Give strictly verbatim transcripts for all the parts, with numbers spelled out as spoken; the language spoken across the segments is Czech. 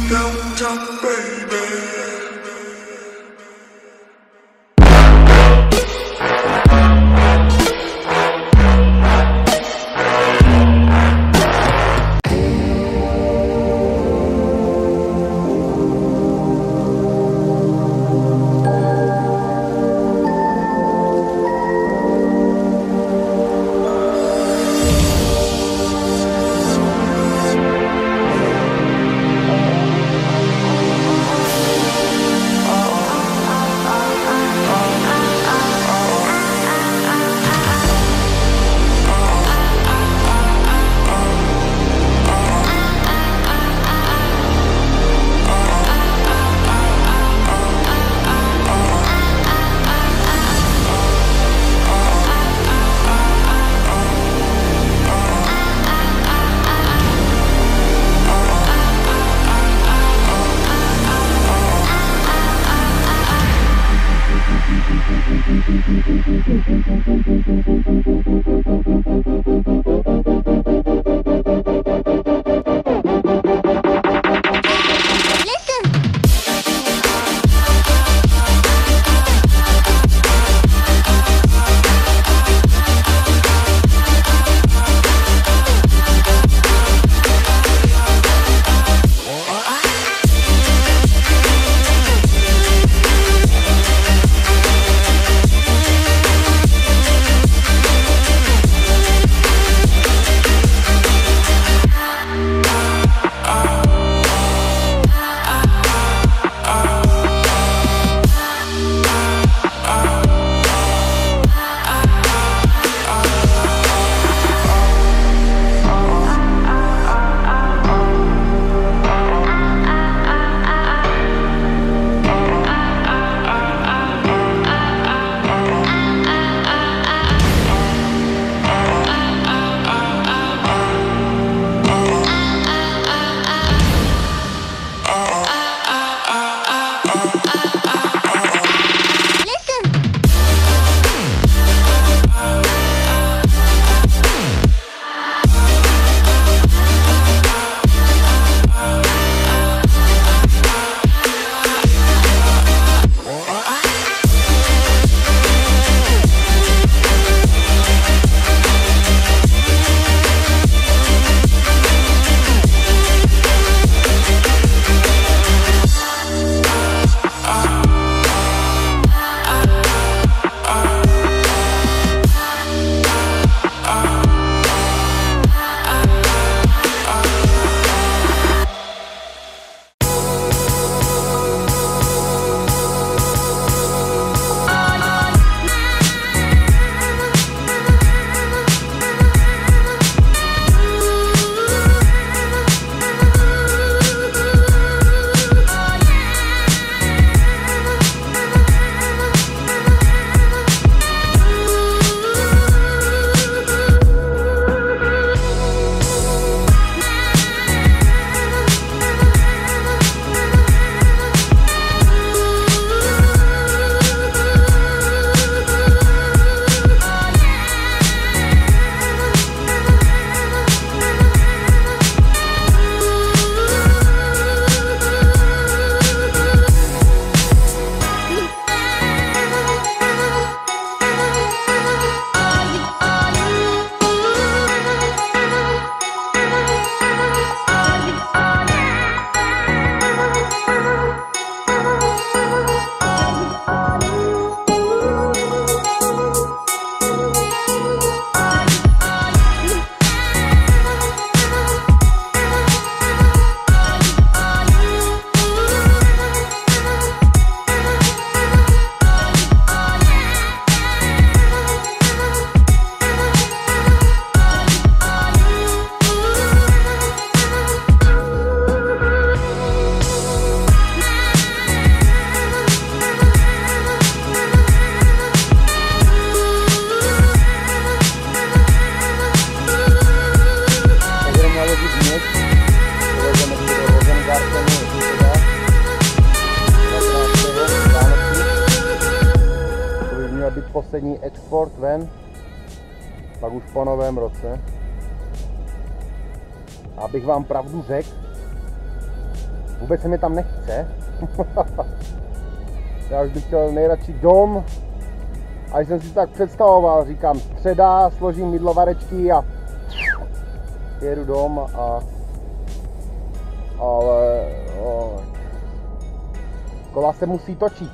Downtown, baby. poslední export ven, pak už po novém roce. Abych vám pravdu řekl, Vůbec se mi tam nechce. Já už bych chtěl nejradši dom. A jsem si tak představoval, říkám středa, složím mydlovarečky a jedu dom a ale o, kola se musí točit.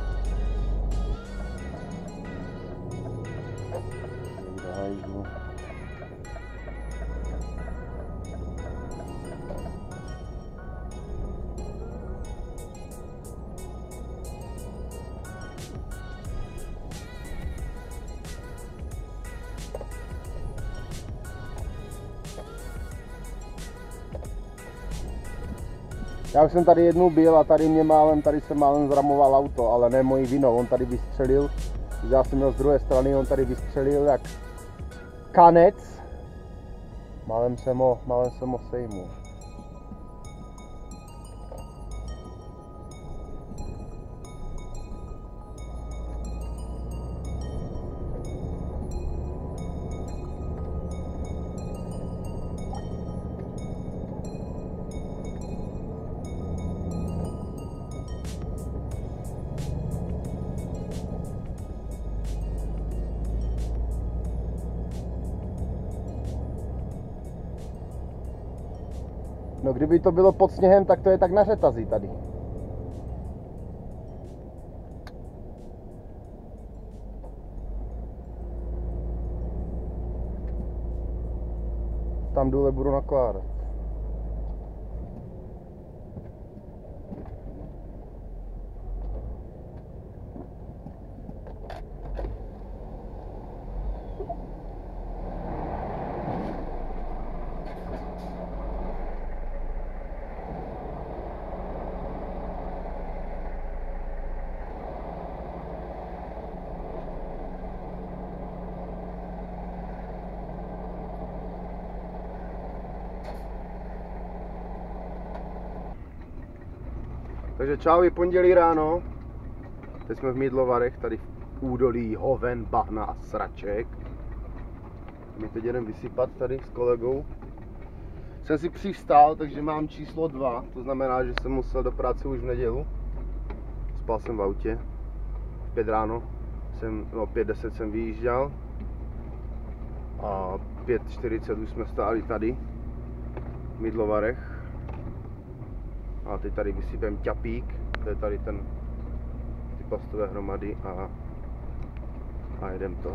Já už jsem tady jednou byl a tady mě málem, tady jsem málem zramoval auto, ale ne mojí vinou, on tady vystřelil, já jsem měl z druhé strany, on tady vystřelil jak kanec, málem jsem ho, málem jsem ho sejmul. No kdyby to bylo pod sněhem, tak to je tak na řetazi tady. Tam dole budu nakládat. Takže čau, je pondělí ráno. Teď jsme v Mydlovarech, tady v údolí hoven, bahna a sraček. My teď jdeme vysypat tady s kolegou. Jsem si přivstál, takže mám číslo dva, to znamená, že jsem musel do práce už v nedělu. Spal jsem v autě. V pět ráno, jsem, no pět deset jsem vyjížděl. A pět čtyřicet už jsme stáli tady v Mydlovarech. A teď tady vysypem ťapík, to je tady ten, ty plastové hromady a, a jedem to.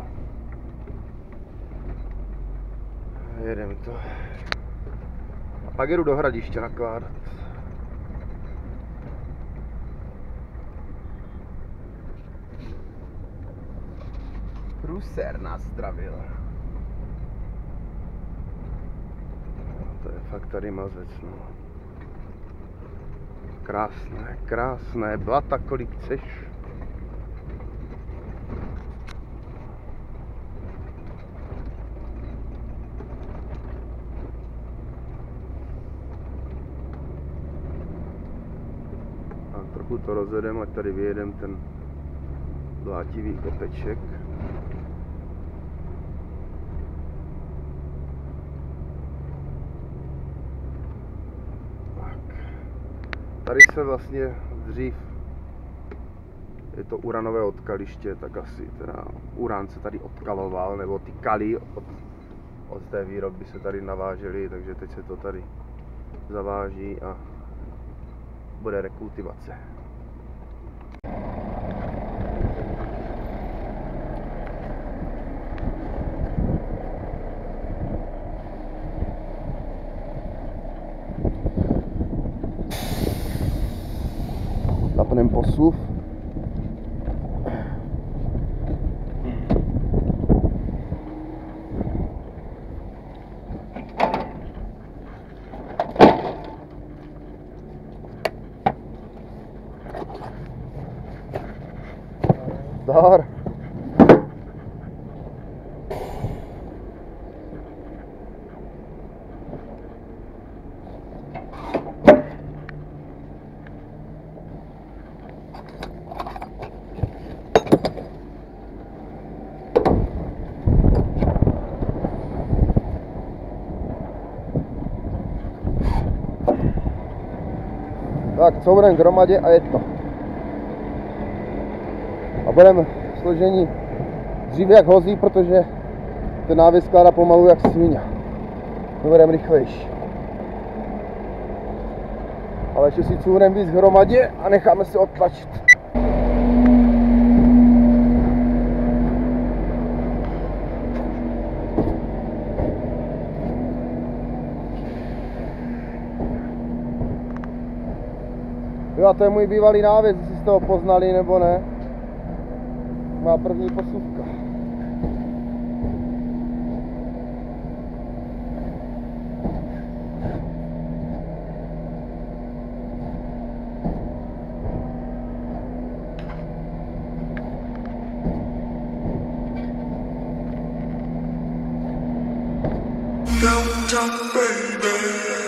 Jedem to. A pak jedu do Hradiště nakládat. Pruser nás zdravil. To je fakt tady mazec, no. Krásné, krásné, blata, kolik chceš. A trochu to rozvedem, ať tady vyjedem ten blátivý kopeček. Tady se vlastně dřív, je to uranové odkaliště, tak asi teda uran se tady odkaloval, nebo ty kaly od, od té výroby se tady navážely, takže teď se to tady zaváží a bude rekultivace. Zapneme posuv. Zdar. Tak, courem k hromadě a je to. A budeme složení dřív jak hozí, protože ten návěs skládá pomalu jak svině. My budeme rychlejší. Ale ještě si courem víc k hromadě a necháme si odtlačit. Jo, a to je můj bývalý návěs, jestli jste ho poznali nebo ne. Má první posuvka. Downtown baby.